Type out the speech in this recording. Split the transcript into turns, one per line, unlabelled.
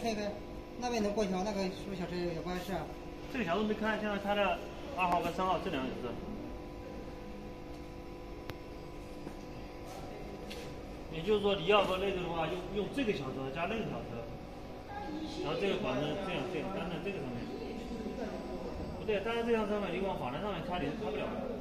黑黑，那边能过桥，那个是不是小车有关系啊？
这个小车没看，现在开了2号跟3号这两个颜色。也就是说，你要和那个的话，用这个小车加那个小车，然后这个管子这样担在这个上面。不对，担在这样上面，你往法兰上面插，你是插不了的。